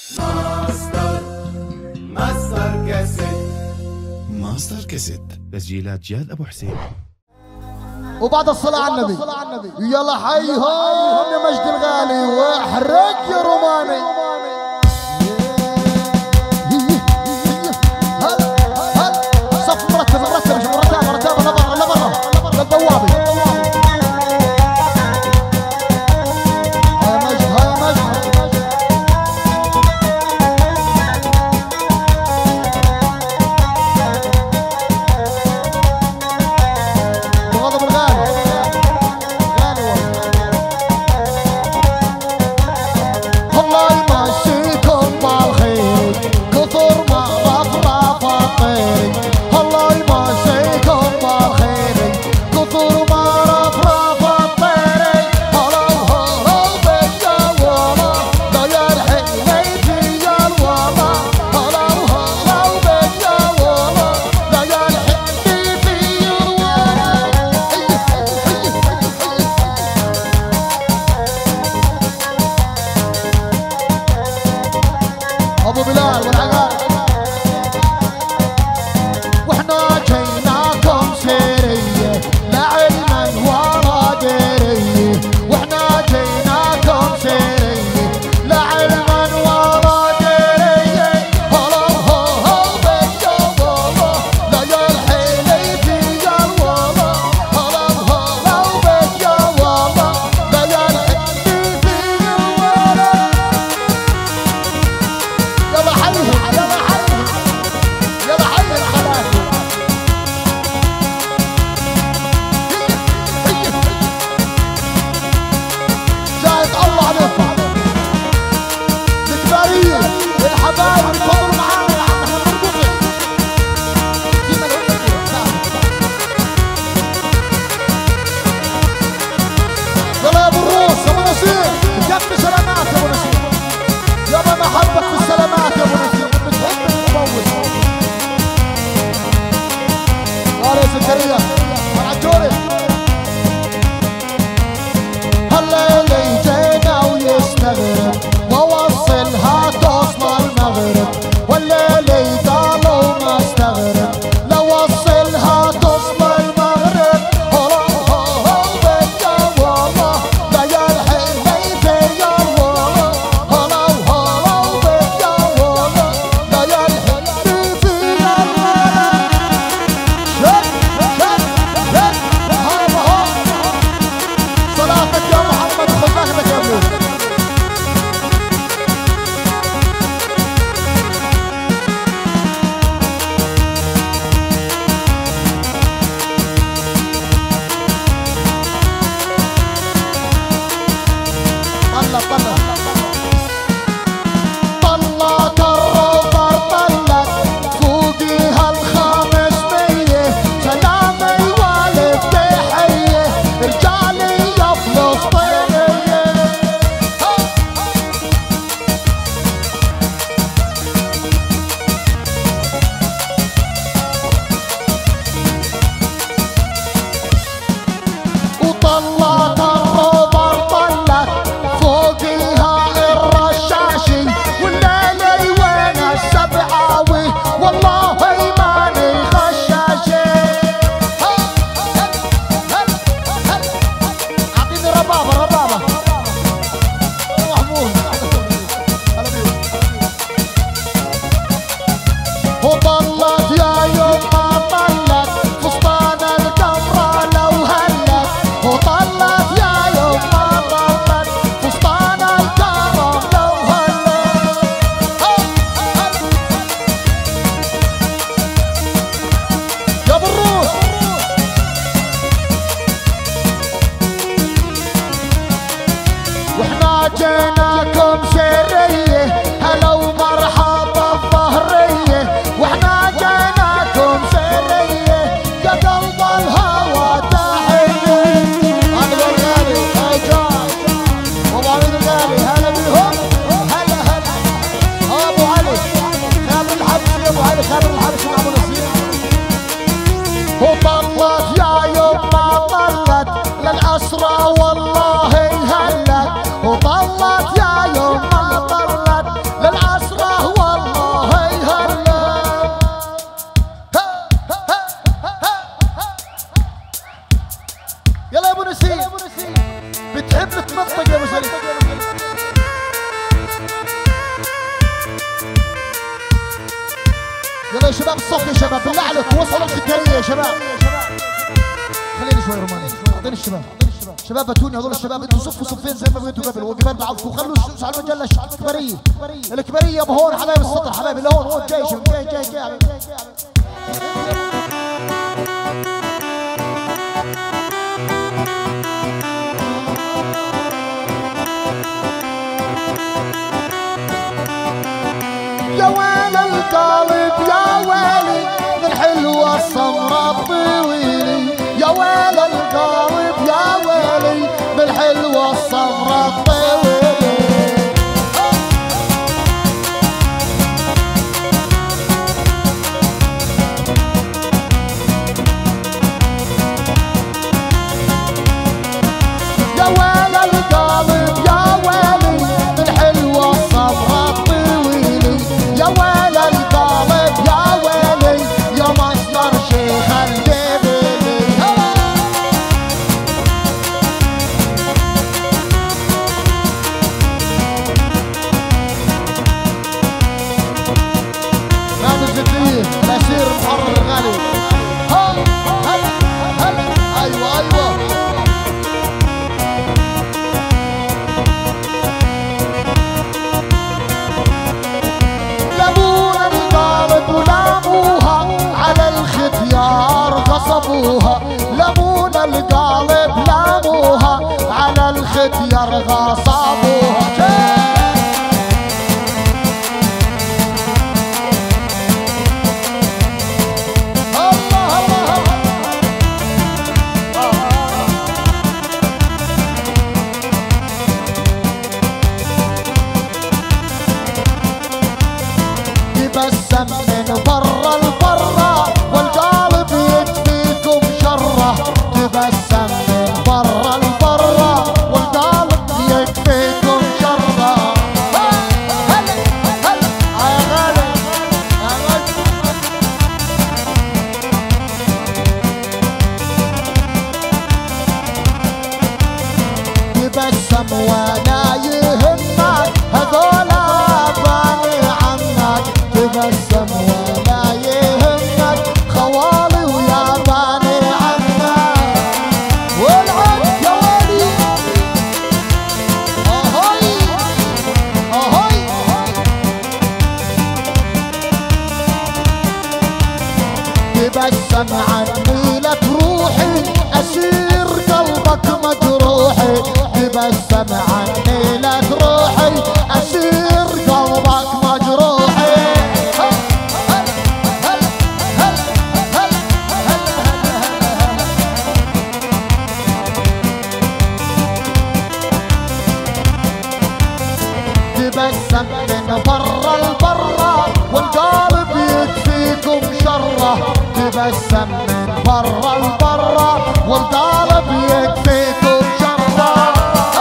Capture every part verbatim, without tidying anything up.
ماستر ماستر كاسيت ماستر كاسيت تسجيلات جاد ابو حسين. وبعد الصلاة على النبي يلا حيهم يا مجد الغالي واحرق يا روماني. صف مرتب مرتب مش مرتب مرتب لبرا لبرا للبوابة. ابو بلال والعقار واحنا جيناكم سيريه لا علما ولا ديريه. واحنا جيناكم سيريه لا علما ولا ديريه. هلا هلا بيا والله لا يا الحيلي فيا الوالله. هلا هلا بيا والله لا يا الحيلي فيا الوالله. يلا حيهم يلا حيهم يلا حي الخلايا. شاهد الله عليكم الكبارية الحبايب اللي تفضلوا معانا يا عم احنا مربوطين. يلا يا ابو الروس ابو نسيم كف سلامات يا ابو نسيم. يابا محبك في السلامات يا ابو نسيم بتحب تموت. قال يا زكريا العجوري هالليل جينا ويستغرب ووصلها توصل المغرب. والليل قالوا ما استغرب لو وصلها توصل المغرب. هلا هلا بيا والله لا يا الحيلي فيا الوالله. هلا هلا بيا والله لا يا الحيلي فيا الوالله. شد شد شد هاي ما هو صلاتك يا محمد خذ مهلك يا ابوي. طلع طلع طلعت الروبر طلت فوقيها الخامس مية. سلامي والف تحية رجالي يا فلسطينية. وطلعت الروبر طلت فوقيها يا شباب الصف يا شباب بالله عليك وصلوا السكريه يا شباب. خليني شوي روماني اعطيني الشباب شباب باتوني هذول الشباب انتوا صفوا صفين زي ما بنتوا قبل وقبل بعضكم خلوا على المجله الكبريه الكبريه ابو هون حبايب السطر حبايبي لهون هون جاي جاي جاي جاي يا ويلي القلب يا ويلي من حلوة السمرة الطويلي يا ويلي القلب يا ويلي من حلوة السمرة الطويلي يا ويلي القلب يا ويلي من حلوة السمرة الطويلي يا ويلي القلب يا ويلي يا مصدر شيخ الجبلي نادي الزكرية تأثير محرر الغالي ها هلا هلا ايوه ايوه لمونا القارب ولاموها على الختيار غصبوها لمونا القالب لاموها على الختيار غصبوها الله الله تبسم من برا البرا والقلب يكفيكم شره تبسم من برا البرا والقلب يكفيكم شره هلا هلا يا غالي يا غالي تبسم وانا يهمك هذولا باني عنك تبسم ولا يهمك خوالي ويا باني عنك والعب يا ولي اهي اهي تبسم عني لا تروحي اسير قلبك مجروحي تبسم عني لا تروحي اسير قلبك مجروحي تبسم من برا البرا والقلب يكفيكم شره تبسم من برا البرا والقلب يكفيكم شره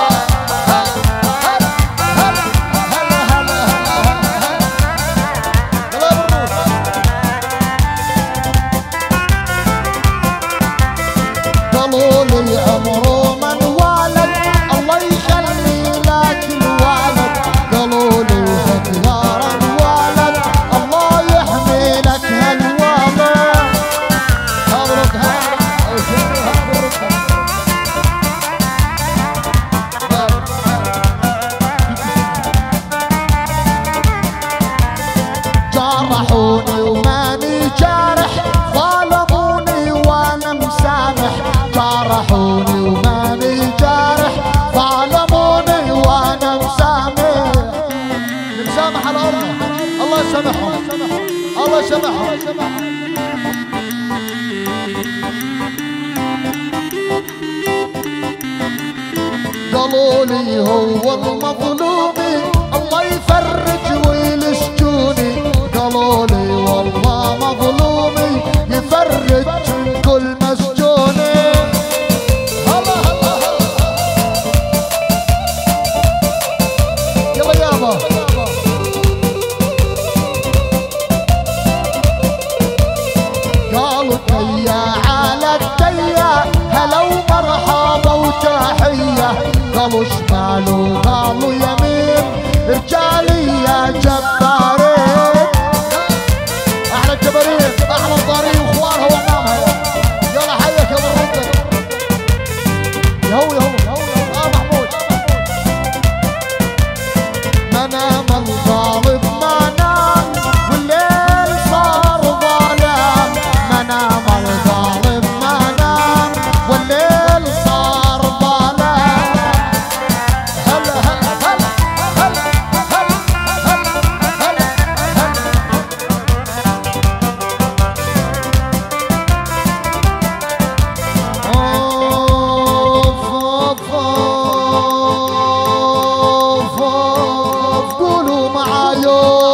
قالوا لي عمره من والد الله يخلي لك الوالد قالوا لي ختيار الوالد الله يحمي لك هالوالد مبروك جرحوني وماني جارح ظلموني وانا مسامح جرحوني وماني جارح ظلموني وانا مسامح مسامح على الارض الله يسامحهم الله يسامحهم قالوا لي هو المظلوم الله يفرج ويلشجوني قالوا لي والله مظلومي يفرج من كل مسجوني هلا هلا هلا يلا يابا قالوا تيا على التيا هلا ومرحبا وتحيه قالوا شمال وقالوا يمين رجالي يا جبارين احلى الجبارين معايو